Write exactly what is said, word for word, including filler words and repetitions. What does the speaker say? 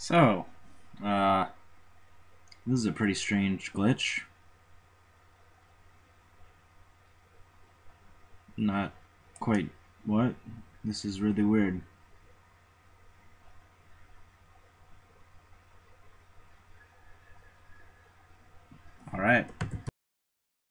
So, uh, this is a pretty strange glitch. Not quite what? This is really weird.